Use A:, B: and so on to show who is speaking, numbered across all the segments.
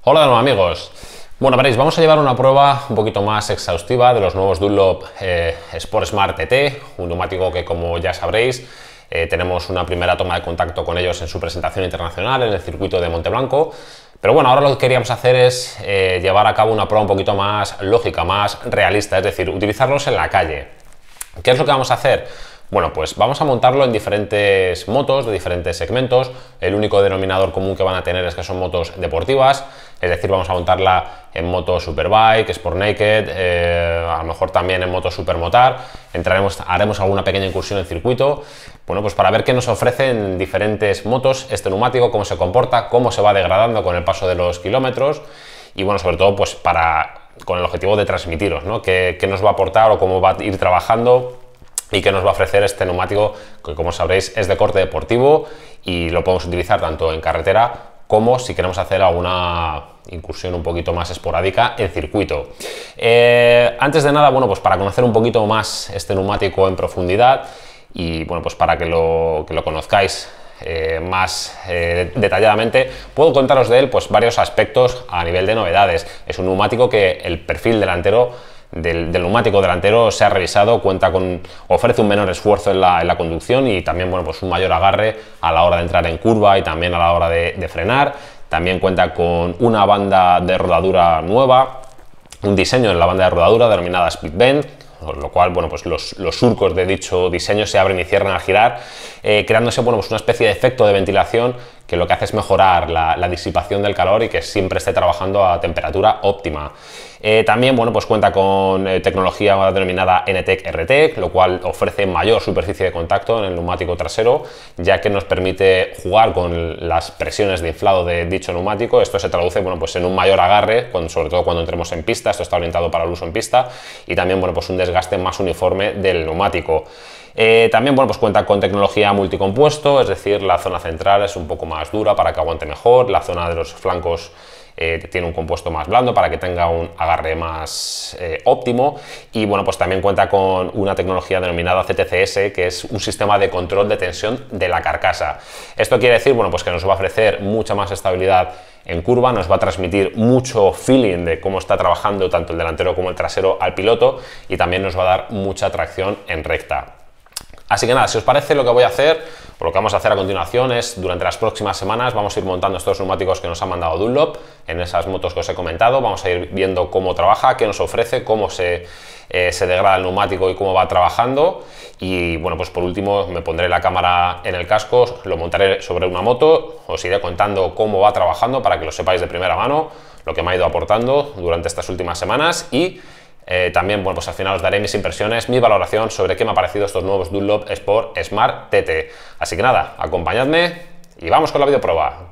A: Hola de nuevo amigos. Bueno, veréis, vamos a llevar una prueba un poquito más exhaustiva de los nuevos Dunlop Sport Smart TT, un neumático que, como ya sabréis, tenemos una primera toma de contacto con ellos en su presentación internacional en el circuito de Monteblanco. Pero bueno, ahora lo que queríamos hacer es llevar a cabo una prueba un poquito más lógica, más realista, es decir, utilizarlos en la calle. ¿Qué es lo que vamos a hacer? Bueno, pues vamos a montarlo en diferentes motos de diferentes segmentos. El único denominador común que van a tener es que son motos deportivas, es decir, vamos a montarla en moto Superbike, Sport Naked, a lo mejor también en moto Supermotar. Haremos alguna pequeña incursión en circuito, bueno, pues para ver qué nos ofrecen diferentes motos este neumático, cómo se comporta, cómo se va degradando con el paso de los kilómetros y bueno, sobre todo pues con el objetivo de transmitiros, ¿no? Qué nos va a aportar o cómo va a ir trabajando y qué nos va a ofrecer este neumático que, como sabréis, es de corte deportivo y lo podemos utilizar tanto en carretera como si queremos hacer alguna incursión un poquito más esporádica en circuito. Antes de nada, bueno, pues para conocer un poquito más este neumático en profundidad y bueno, pues para que lo conozcáis más detalladamente, puedo contaros de él pues varios aspectos a nivel de novedades. Es un neumático que el perfil delantero del neumático delantero se ha revisado, ofrece un menor esfuerzo en la conducción y también, bueno, pues un mayor agarre a la hora de entrar en curva y también a la hora de frenar. También cuenta con una banda de rodadura nueva, un diseño en la banda de rodadura denominada Speed Bend, con lo cual, bueno, pues los surcos de dicho diseño se abren y cierran al girar, creándose, bueno, pues una especie de efecto de ventilación que lo que hace es mejorar la disipación del calor y que siempre esté trabajando a temperatura óptima. También, bueno, pues cuenta con tecnología denominada NTEC RT, lo cual ofrece mayor superficie de contacto en el neumático trasero, ya que nos permite jugar con las presiones de inflado de dicho neumático. Esto se traduce, bueno, pues en un mayor agarre, sobre todo cuando entremos en pista. Esto está orientado para el uso en pista y también, bueno, pues un desgaste más uniforme del neumático. También, bueno, pues cuenta con tecnología multicompuesto, es decir, la zona central es un poco más dura para que aguante mejor, la zona de los flancos tiene un compuesto más blando para que tenga un agarre más óptimo y bueno, pues también cuenta con una tecnología denominada CTCS, que es un sistema de control de tensión de la carcasa. Esto quiere decir, bueno, pues que nos va a ofrecer mucha más estabilidad en curva, nos va a transmitir mucho feeling de cómo está trabajando tanto el delantero como el trasero al piloto y también nos va a dar mucha tracción en recta. Así que nada, si os parece, lo que voy a hacer, o lo que vamos a hacer a continuación es, durante las próximas semanas, vamos a ir montando estos neumáticos que nos ha mandado Dunlop en esas motos que os he comentado. Vamos a ir viendo cómo trabaja, qué nos ofrece, cómo se degrada el neumático y cómo va trabajando. Y bueno, pues por último me pondré la cámara en el casco, lo montaré sobre una moto, os iré contando cómo va trabajando para que lo sepáis de primera mano, lo que me ha ido aportando durante estas últimas semanas y también, bueno, pues al final os daré mis impresiones, mi valoración sobre qué me ha parecido estos nuevos Dunlop Sport Smart TT. Así que nada, acompañadme y vamos con la videoprueba.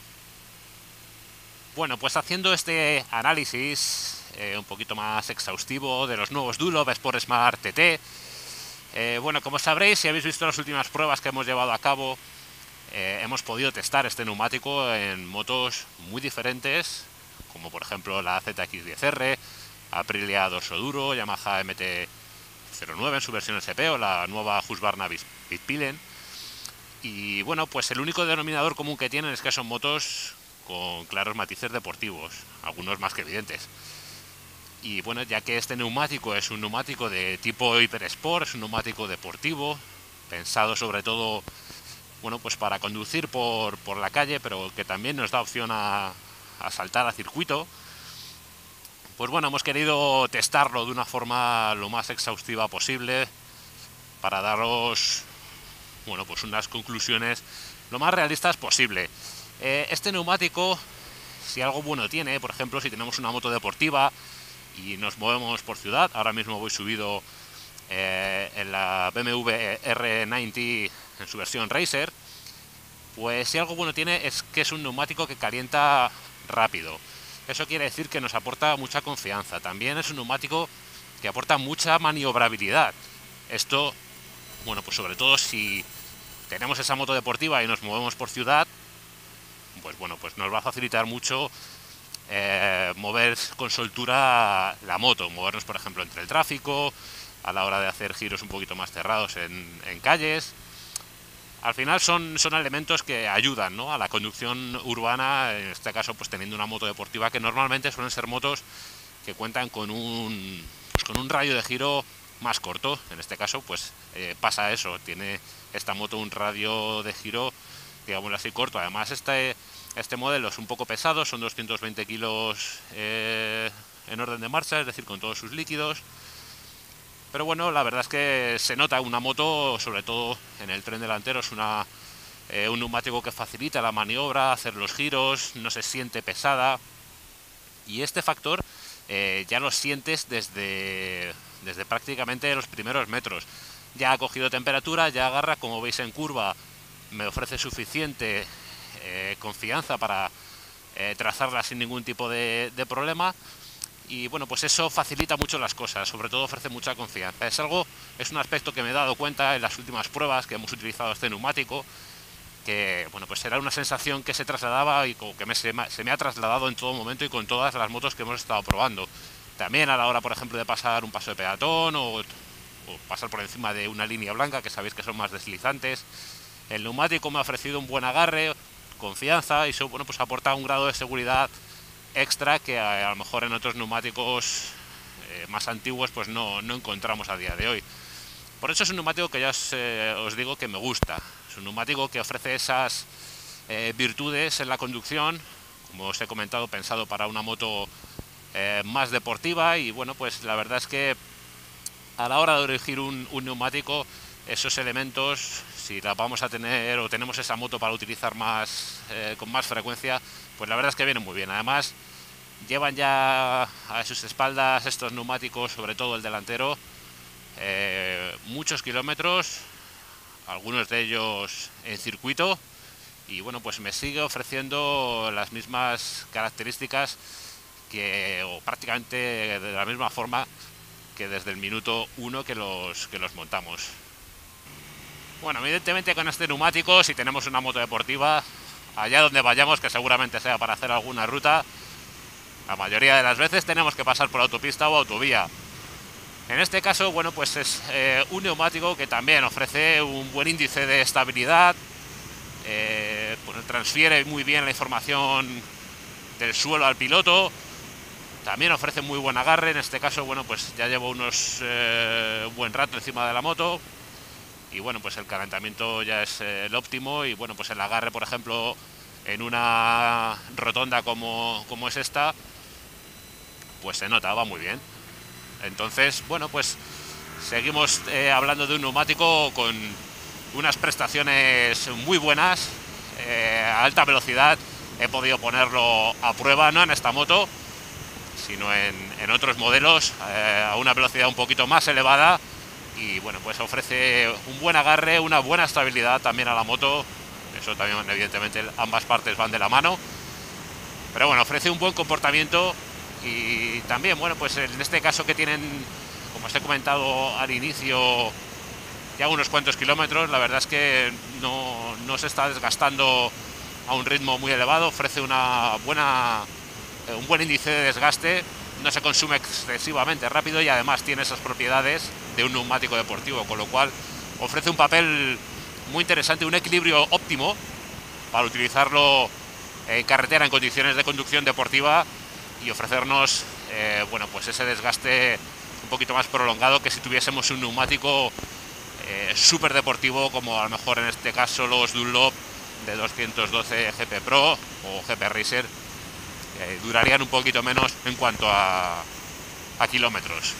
B: Bueno, pues haciendo este análisis un poquito más exhaustivo de los nuevos Dunlop Sport Smart TT, bueno, como sabréis, si habéis visto las últimas pruebas que hemos llevado a cabo, hemos podido testar este neumático en motos muy diferentes, como por ejemplo la ZX10R, Aprilia dorso duro, Yamaha MT-09 en su versión SP o la nueva Husqvarna Bitpilen. Y bueno, pues el único denominador común que tienen es que son motos con claros matices deportivos, algunos más que evidentes. Y bueno, ya que este neumático es un neumático de tipo hipersport, es un neumático deportivo, pensado sobre todo, bueno, pues para conducir por la calle, pero que también nos da opción a saltar a circuito. Pues bueno, hemos querido testarlo de una forma lo más exhaustiva posible para daros, bueno, pues unas conclusiones lo más realistas posible. Este neumático, si algo bueno tiene, por ejemplo, si tenemos una moto deportiva y nos movemos por ciudad, ahora mismo voy subido en la BMW R90 en su versión Racer, pues si algo bueno tiene es que es un neumático que calienta rápido. Eso quiere decir que nos aporta mucha confianza. También es un neumático que aporta mucha maniobrabilidad. Esto, bueno, pues sobre todo si tenemos esa moto deportiva y nos movemos por ciudad, pues bueno, pues nos va a facilitar mucho mover con soltura la moto, movernos por ejemplo entre el tráfico, a la hora de hacer giros un poquito más cerrados en calles, al final son elementos que ayudan, ¿no?, a la conducción urbana, en este caso pues teniendo una moto deportiva, que normalmente suelen ser motos que cuentan con un radio de giro más corto. En este caso pues pasa eso, tiene esta moto un radio de giro, digámoslo así, corto. Además este modelo es un poco pesado, son 220 kilos en orden de marcha, es decir, con todos sus líquidos. Pero bueno, la verdad es que se nota una moto, sobre todo en el tren delantero, es un neumático que facilita la maniobra, hacer los giros, no se siente pesada. Y este factor ya lo sientes desde prácticamente los primeros metros. Ya ha cogido temperatura, ya agarra, como veis en curva, me ofrece suficiente confianza para trazarla sin ningún tipo de problema. Y bueno, pues eso facilita mucho las cosas, sobre todo ofrece mucha confianza. Es un aspecto que me he dado cuenta en las últimas pruebas que hemos utilizado este neumático, que bueno, pues era una sensación que se trasladaba y como que se me ha trasladado en todo momento y con todas las motos que hemos estado probando. También a la hora, por ejemplo, de pasar un paso de peatón o pasar por encima de una línea blanca, que sabéis que son más deslizantes. El neumático me ha ofrecido un buen agarre, confianza, y eso, bueno, pues aporta un grado de seguridad extra que a lo mejor en otros neumáticos más antiguos pues no encontramos a día de hoy. Por eso es un neumático que ya os digo que me gusta. Es un neumático que ofrece esas virtudes en la conducción, como os he comentado, pensado para una moto más deportiva. Y bueno, pues la verdad es que a la hora de elegir un neumático, esos elementos, si la vamos a tener o tenemos esa moto para utilizar con más frecuencia, pues la verdad es que vienen muy bien. Además, llevan ya a sus espaldas estos neumáticos, sobre todo el delantero, muchos kilómetros, algunos de ellos en circuito, y bueno, pues me sigue ofreciendo las mismas características o prácticamente de la misma forma que desde el minuto 1 que los montamos. Bueno, evidentemente con este neumático, si tenemos una moto deportiva, allá donde vayamos, que seguramente sea para hacer alguna ruta, la mayoría de las veces tenemos que pasar por autopista o autovía. En este caso, bueno, pues es un neumático que también ofrece un buen índice de estabilidad, pues transfiere muy bien la información del suelo al piloto, también ofrece muy buen agarre. En este caso, bueno, pues ya llevo un buen rato encima de la moto, y bueno, pues el calentamiento ya es el óptimo, y bueno, pues el agarre, por ejemplo, en una rotonda como es esta, pues se nota, va muy bien. Entonces, bueno, pues seguimos hablando de un neumático con unas prestaciones muy buenas, a alta velocidad. He podido ponerlo a prueba, no en esta moto, sino en otros modelos, a una velocidad un poquito más elevada. Y bueno, pues ofrece un buen agarre, una buena estabilidad también a la moto. Eso también, evidentemente, ambas partes van de la mano. Pero bueno, ofrece un buen comportamiento. Y también, bueno, pues en este caso que tienen, como os he comentado al inicio, ya unos cuantos kilómetros, la verdad es que no se está desgastando a un ritmo muy elevado. Ofrece un buen índice de desgaste. No se consume excesivamente rápido y además tiene esas propiedades de un neumático deportivo, con lo cual ofrece un papel muy interesante, un equilibrio óptimo para utilizarlo en carretera en condiciones de conducción deportiva y ofrecernos bueno, pues ese desgaste un poquito más prolongado que si tuviésemos un neumático súper deportivo, como a lo mejor en este caso los Dunlop de 212 GP Pro o GP Racer. Durarían un poquito menos en cuanto a kilómetros.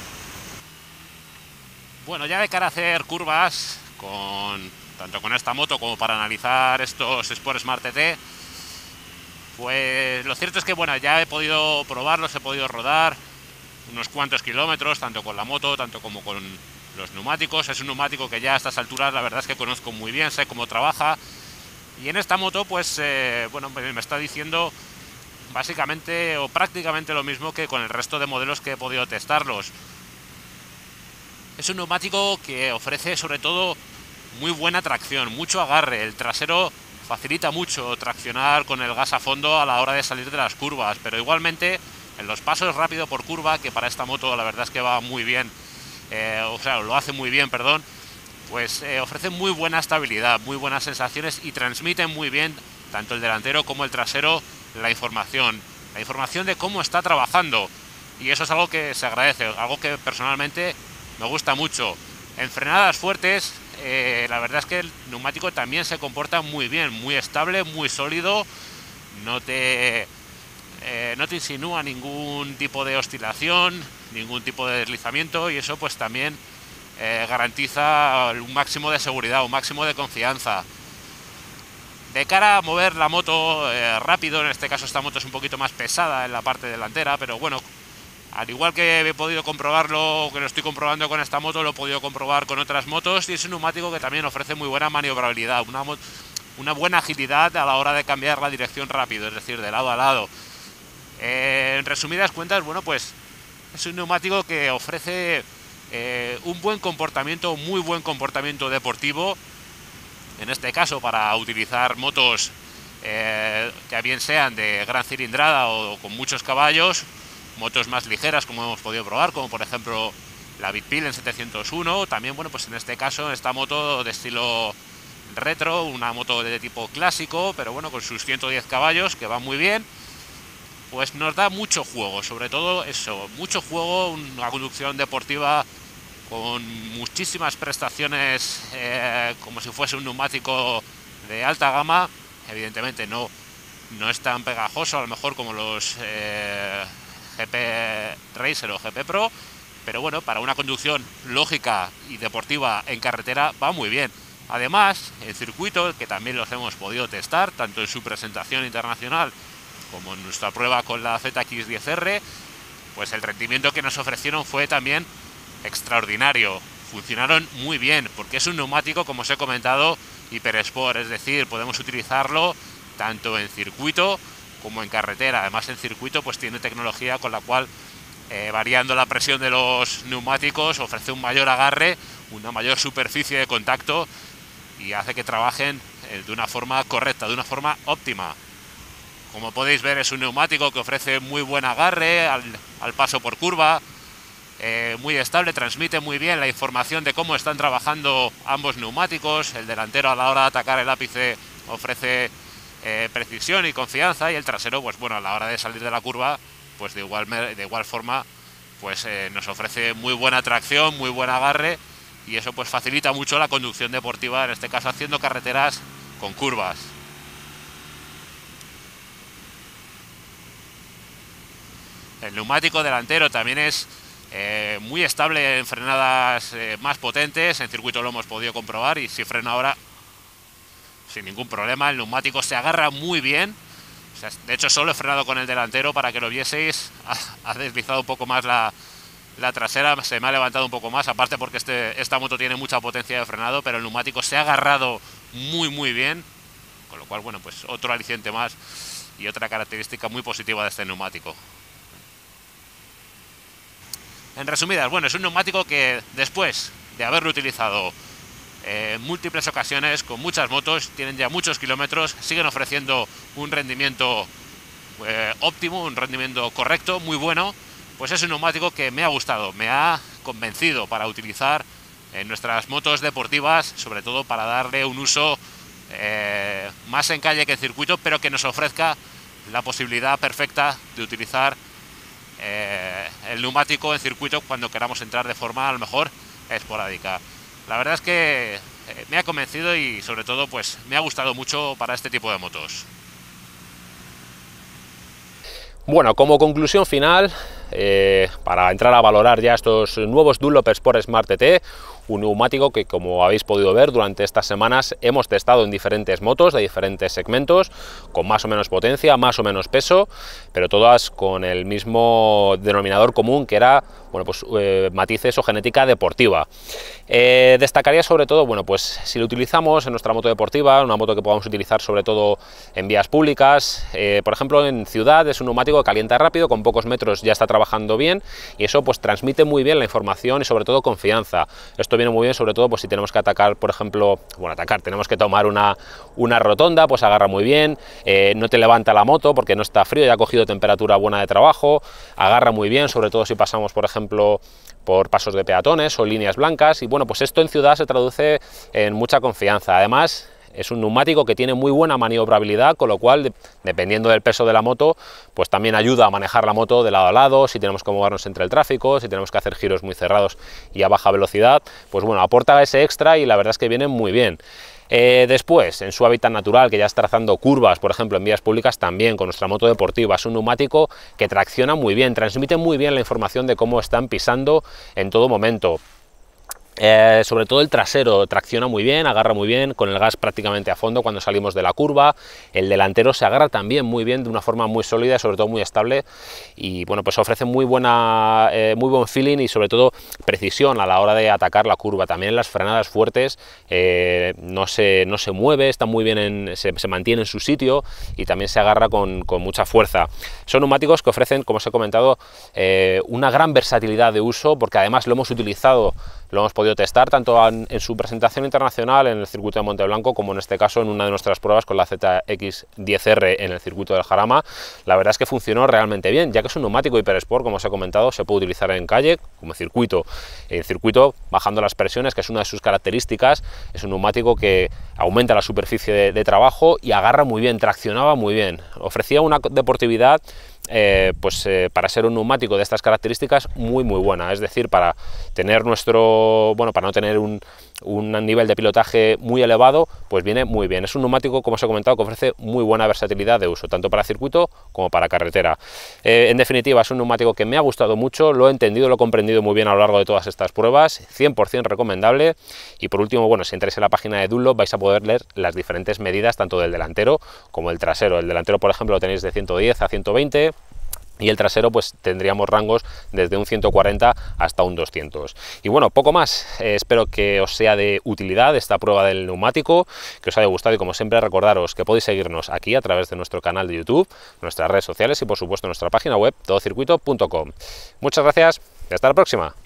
B: Bueno, ya de cara a hacer curvas, tanto con esta moto como para analizar estos Sport Smart TT, pues lo cierto es que bueno, ya he podido probarlos, he podido rodar unos cuantos kilómetros, tanto con la moto, tanto como con los neumáticos. Es un neumático que ya a estas alturas la verdad es que conozco muy bien, sé cómo trabaja. Y en esta moto, pues bueno, me está diciendo básicamente o prácticamente lo mismo que con el resto de modelos que he podido testarlos. Es un neumático que ofrece sobre todo muy buena tracción, mucho agarre. El trasero facilita mucho traccionar con el gas a fondo a la hora de salir de las curvas, pero igualmente en los pasos rápido por curva, que para esta moto la verdad es que va muy bien, o sea, lo hace muy bien, perdón, pues ofrece muy buena estabilidad, muy buenas sensaciones y transmiten muy bien, tanto el delantero como el trasero, la información de cómo está trabajando. Y eso es algo que se agradece, algo que personalmente me gusta mucho. En frenadas fuertes, la verdad es que el neumático también se comporta muy bien, muy estable, muy sólido, no te insinúa ningún tipo de oscilación, ningún tipo de deslizamiento, y eso pues también garantiza un máximo de seguridad, un máximo de confianza. De cara a mover la moto rápido, en este caso esta moto es un poquito más pesada en la parte delantera, pero bueno, al igual que he podido comprobarlo, que lo estoy comprobando con esta moto, lo he podido comprobar con otras motos, y es un neumático que también ofrece muy buena maniobrabilidad, una buena agilidad a la hora de cambiar la dirección rápido, es decir, de lado a lado. En resumidas cuentas, bueno, pues es un neumático que ofrece un buen comportamiento, muy buen comportamiento deportivo, en este caso para utilizar motos que bien sean de gran cilindrada o con muchos caballos, motos más ligeras como hemos podido probar, como por ejemplo la Bitpil en 701, también bueno, pues en este caso esta moto de estilo retro, una moto de tipo clásico, pero bueno, con sus 110 caballos, que va muy bien, pues nos da mucho juego, sobre todo eso, mucho juego, una conducción deportiva con muchísimas prestaciones, como si fuese un neumático de alta gama. Evidentemente no es tan pegajoso a lo mejor como los GP Racer o GP Pro, pero bueno, para una conducción lógica y deportiva en carretera va muy bien. Además, el circuito, que también los hemos podido testar, tanto en su presentación internacional como en nuestra prueba con la ZX10R, pues el rendimiento que nos ofrecieron fue también extraordinario. Funcionaron muy bien, porque es un neumático, como os he comentado, hipersport, es decir, podemos utilizarlo tanto en circuito como en carretera. Además, en circuito pues tiene tecnología con la cual, variando la presión de los neumáticos, ofrece un mayor agarre, una mayor superficie de contacto y hace que trabajen de una forma correcta, de una forma óptima. Como podéis ver, es un neumático que ofrece muy buen agarre al paso por curva, muy estable, transmite muy bien la información de cómo están trabajando ambos neumáticos. El delantero a la hora de atacar el ápice ofrece precisión y confianza, y el trasero, pues bueno, a la hora de salir de la curva, pues de igual forma, pues nos ofrece muy buena tracción, muy buen agarre, y eso pues facilita mucho la conducción deportiva, en este caso haciendo carreteras con curvas. El neumático delantero también es muy estable en frenadas más potentes, en circuito lo hemos podido comprobar, y si frena ahora sin ningún problema. El neumático se agarra muy bien, o sea, de hecho solo he frenado con el delantero para que lo vieseis, ha deslizado un poco más la trasera, se me ha levantado un poco más, aparte porque esta moto tiene mucha potencia de frenado, pero el neumático se ha agarrado muy bien, con lo cual, bueno, pues otro aliciente más y otra característica muy positiva de este neumático. En resumidas, bueno, es un neumático que después de haberlo utilizado en múltiples ocasiones con muchas motos, tienen ya muchos kilómetros, siguen ofreciendo un rendimiento óptimo, un rendimiento correcto, muy bueno. Pues es un neumático que me ha gustado, me ha convencido para utilizar en nuestras motos deportivas, sobre todo para darle un uso más en calle que en circuito, pero que nos ofrezca la posibilidad perfecta de utilizar el neumático en circuito cuando queramos entrar de forma a lo mejor esporádica. La verdad es que me ha convencido y sobre todo pues me ha gustado mucho para este tipo de motos.
A: Bueno, como conclusión final, para entrar a valorar ya estos nuevos Dunlop Sport Smart TT, un neumático que, como habéis podido ver durante estas semanas, hemos testado en diferentes motos de diferentes segmentos, con más o menos potencia, más o menos peso, pero todas con el mismo denominador común, que era, bueno, pues matices o genética deportiva. Destacaría sobre todo, bueno, pues si lo utilizamos en nuestra moto deportiva, una moto que podamos utilizar sobre todo en vías públicas, por ejemplo en ciudad, es un neumático que calienta rápido, con pocos metros ya está trabajando bien, y eso pues transmite muy bien la información y sobre todo confianza. Esto viene muy bien, sobre todo pues si tenemos que atacar, por ejemplo, bueno, tenemos que tomar una rotonda, pues agarra muy bien, no te levanta la moto porque no está frío, ya ha cogido temperatura buena de trabajo, agarra muy bien, sobre todo si pasamos, por ejemplo, por pasos de peatones o líneas blancas, y bueno, pues esto en ciudad se traduce en mucha confianza. Además, es un neumático que tiene muy buena maniobrabilidad, con lo cual, dependiendo del peso de la moto, pues también ayuda a manejar la moto de lado a lado, si tenemos que movernos entre el tráfico, si tenemos que hacer giros muy cerrados y a baja velocidad, pues bueno, aporta ese extra y la verdad es que viene muy bien. Después, en su hábitat natural, que ya está trazando curvas, por ejemplo, en vías públicas, también con nuestra moto deportiva, es un neumático que tracciona muy bien, transmite muy bien la información de cómo están pisando en todo momento. Sobre todo el trasero tracciona muy bien, agarra muy bien, con el gas prácticamente a fondo cuando salimos de la curva. El delantero se agarra también muy bien, de una forma muy sólida y sobre todo muy estable, y bueno, pues ofrece muy buen feeling y sobre todo precisión a la hora de atacar la curva. También las frenadas fuertes, no se mueve, está muy bien, se mantiene en su sitio y también se agarra con mucha fuerza. Son neumáticos que ofrecen, como os he comentado, una gran versatilidad de uso, porque además lo hemos utilizado, lo hemos podido testar tanto en su presentación internacional en el circuito de Monteblanco, como en este caso en una de nuestras pruebas con la ZX10R en el circuito del Jarama. La verdad es que funcionó realmente bien, ya que es un neumático Hypersport, como os he comentado, se puede utilizar en calle como circuito, bajando las presiones, que es una de sus características. Es un neumático que aumenta la superficie de trabajo y agarra muy bien, traccionaba muy bien, ofrecía una deportividad para ser un neumático de estas características muy buena, es decir, para tener para no tener un nivel de pilotaje muy elevado, pues viene muy bien. Es un neumático, como os he comentado, que ofrece muy buena versatilidad de uso, tanto para circuito como para carretera. En definitiva, es un neumático que me ha gustado mucho, lo he entendido, lo he comprendido muy bien a lo largo de todas estas pruebas, 100% recomendable. Y por último, bueno, si entráis en la página de Dunlop vais a poder leer las diferentes medidas, tanto del delantero como del trasero. El delantero, por ejemplo, lo tenéis de 110 a 120, y el trasero pues tendríamos rangos desde un 140 hasta un 200. Y bueno, poco más. Espero que os sea de utilidad esta prueba del neumático, que os haya gustado, y como siempre recordaros que podéis seguirnos aquí a través de nuestro canal de YouTube, nuestras redes sociales y por supuesto nuestra página web todocircuito.com. Muchas gracias y hasta la próxima.